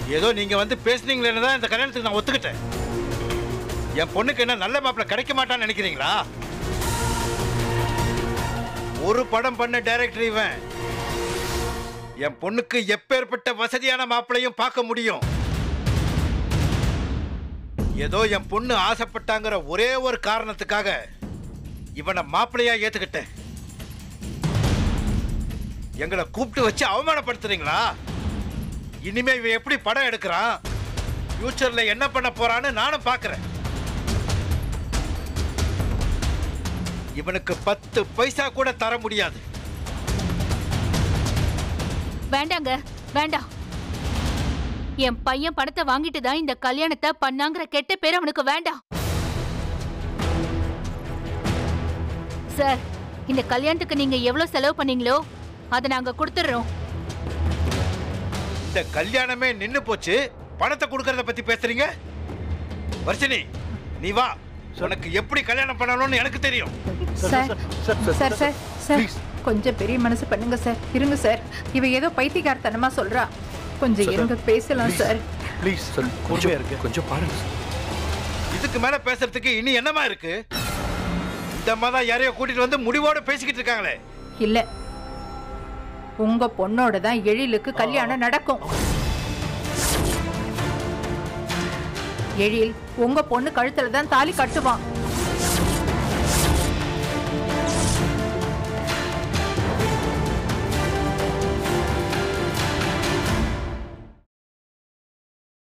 ஏதோ நீங்க வந்து பேசுனீங்களேன்னு தான் இந்த கல்யாணத்துக்கு நான் ஒத்துக்கிட்டேன். என் பொண்ணுக்கு என்ன நல்ல மாப்பிள்ளை கிடைக்க மாட்டான்னு நினைக்கிறீங்களா? ஒரு படம் பண்ண டைரக்டர் இவன். என் பொண்ணுக்கு எப்பேற்பட்ட வசதியான மாப்பிள்ளையும் பார்க்க முடியும். ஏதோ என் பொண்ணு ஆசைப்பட்டாங்கிற ஒரே ஒரு காரணத்துக்காக இவனை மாப்பிள்ளையா ஏத்துக்கிட்டேன். எங்களை கூப்பிட்டு வச்சு அவமானப்படுத்துறீங்களா? இனிமே இவன் எப்படி படம் எடுக்கிறான், ஃபியூச்சர்ல என்ன பண்ண போறான்னு நானும் பார்க்கிறேன். இவனுக்கு 10 பைசா கூட தர முடியாது. வேண்டாங்க, வேண்டாம். என் பையன் படத்தை வாங்கிட்டு தான் இந்த கல்யாணத்தை பண்ணாங்கிற கெட்ட பேர் அவனுக்கு வேண்டாம். சார், இந்த கல்யாணத்துக்கு நீங்க எவ்வளவு செலவு பண்ணீங்களோ அதை நாங்க கொடுத்துறோம். இந்த கல்யாணமே நின்னு போச்சு, பணத்தை கொடுக்கறத பத்தி பேசுறீங்க? வர்ஷினி, நீ வா. உனக்கு எப்படி கல்யாணம் பண்ணணும்னு எனக்கு தெரியும். சார் சார் சார் சார் கொஞ்சம் பெரிய மனசு பண்ணுங்க சார். இருங்க சார், இவ ஏதோ பைத்தியக்காரத்தனமா சொல்றா. கொஞ்சம் இருங்க, பேசலாம் சார். ப்ளீஸ் சார், கொஞ்சம் இருக்கு, கொஞ்சம் பாருங்க சார். இதுக்கு மேல பேசுறதுக்கு இனி என்னமா இருக்கு? இந்த அம்மா தான் யாரையோ கூட்டிட்டு வந்து முடிவோட பேசிக்கிட்டு இருக்காங்களே. இல்ல, உங்க பொண்ணோட தான் எழிலுக்கு கல்யாணம் நடக்கும். எழில் உங்க பொண்ணு கழுத்துல தான் தாலி கட்டுவான்.